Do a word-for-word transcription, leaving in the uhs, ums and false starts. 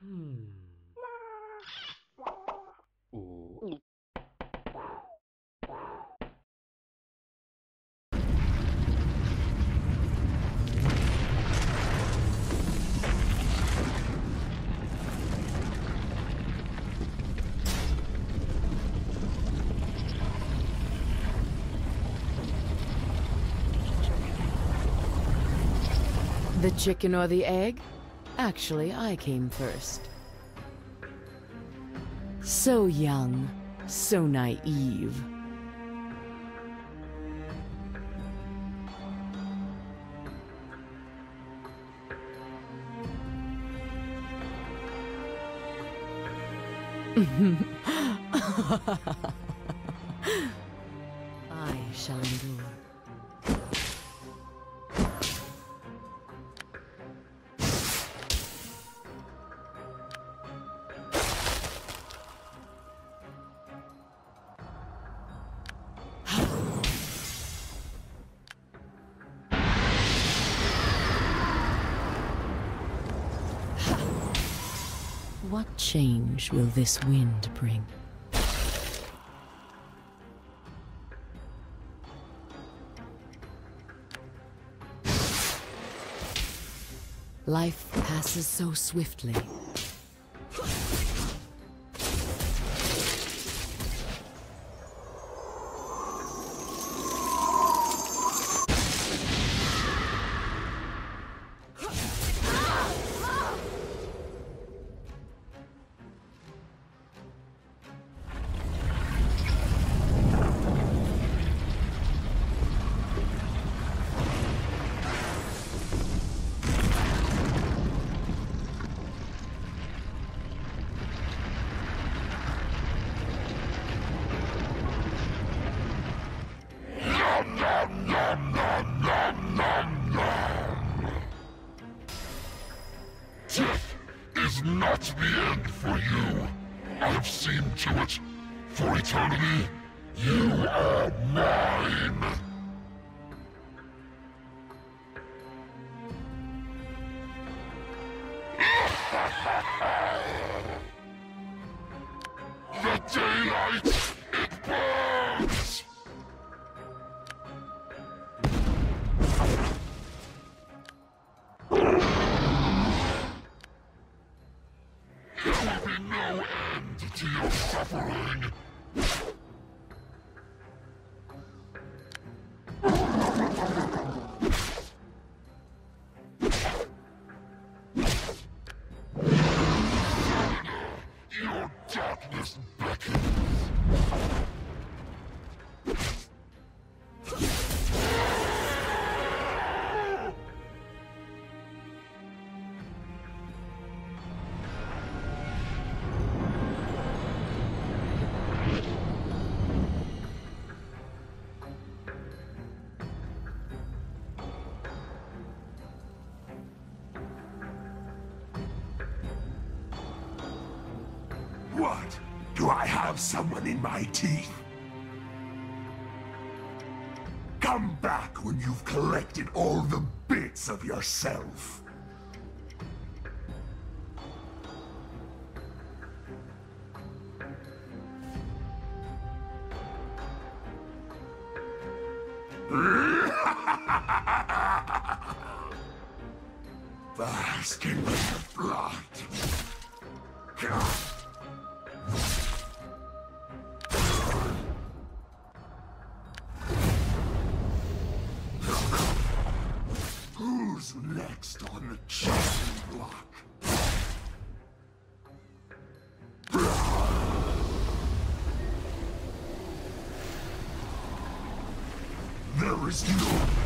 Hmm. Ooh. The chicken or the egg? Actually, I came first. So young, so naive. I shall endure. What change will this wind bring? Life passes so swiftly. Death is not the end for you. I have seen to it. For eternity, you are mine. The daylight, it burns! There will be no end to your suffering. Your darkness beckons. What? Do I have someone in my teeth? Come back when you've collected all the bits of yourself. Bask in the blood. Who's next on the chopping block? There is no